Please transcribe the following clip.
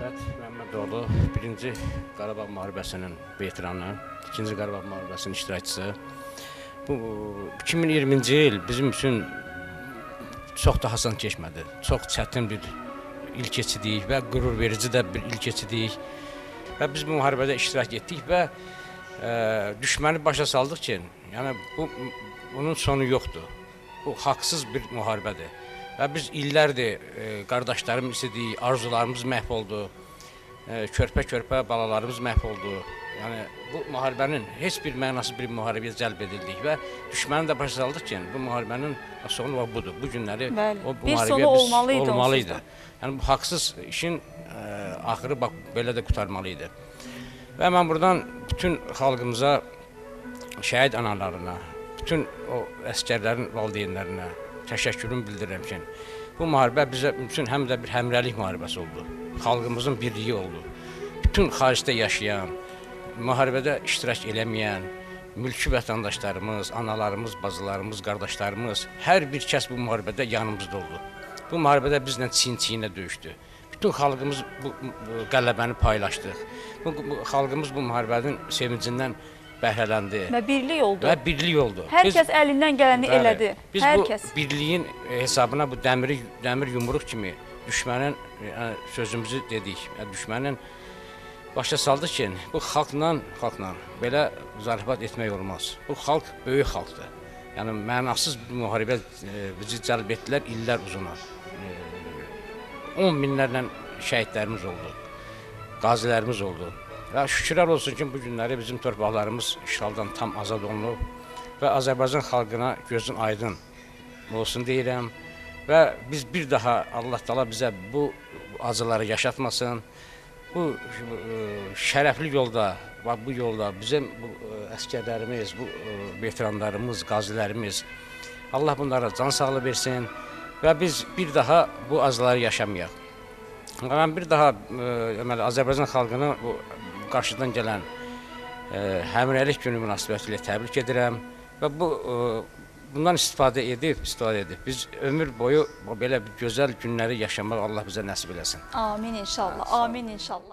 Məhəmməd Məmmədoğlu 1-ci Qarabağ müharibəsinin veteranı, 2-ci Qarabağ müharibəsinin iştirakçısı. Bu 2020-ci il bizim üçün çox da asan keçmədi. Çox çətin bir il keçirdik və qürur verici də bir il keçirdik. Və biz bu müharibədə iştirak etdik və düşməni başa saldıq ki, yəni bunun sonu yoxdur. Bu haqsız bir müharibədir. Və biz illərdir qardaşlarımız idik, arzularımız məhv oldu, körpə-körpə balalarımız məhv oldu. Yəni bu müharibənin heç bir mənası bir müharibəyə cəlb edildik və düşməni də başa saldıq ki, bu müharibənin sonu budur. Bu günləri o müharibəyə biz olmalıydı. Yəni bu haqsız işin axırı bax belə də qurtarmalıydı. Və mən buradan bütün xalqımıza, şəhid analarına, bütün o əsgərlərin valideynlərinə təşəkkürümü bildirirəm ki, bu müharibə bizə üçün həm də bir həmrəylik müharibəsi oldu. Xalqımızın birliyi oldu. Bütün xaricdə yaşayan, müharibədə iştirak eləməyən, mülki vətəndaşlarımız, analarımız, bacılarımız, qardaşlarımız, hər bir kəs bu müharibədə yanımızda oldu. Bu müharibədə bizlə çiyin-çiyinə döyüşdü. Bütün xalqımız bu qələbəni paylaşdıq. Xalqımız bu müharibənin sevincindən bəhrələndi. Və birlik oldu. Və birlik oldu. Hər kəs əlindən gələni elədi. Biz bu birliyin hesabına bu dəmir yumruq kimi düşmənin sözümüzü dedik. Düşmənin başa saldıq ki, bu xalqla belə zarafat etmək olmaz. Bu xalq böyük xalqdır. Yəni mənasız bir müharibə bizi cəlb etdilər illər uzuna. 10 minlərlə şəhidlərimiz oldu, qazilərimiz oldu. Və şükürlər olsun ki, bu günləri bizim torpaqlarımız işğaldan tam azad olunub və Azərbaycan xalqına gözün aydın olsun deyirəm. Və biz bir daha Allah Taala bizə bu acıları yaşatmasın. Bu şərəfli yolda, bu yolda bizim əsgərlərimiz, bu veteranlarımız, qazilərimiz Allah bunlara can sağlığı versin və biz bir daha bu acıları yaşamayaq. Mən bir daha Azərbaycan xalqını bu qarşıdan gələn həmrəylik günü münasibətilə təbrik edirəm və bundan istifadə edib. Biz ömür boyu belə bir gözəl günləri yaşamaq Allah bizə nəsib eləsin. Amin inşallah, amin inşallah.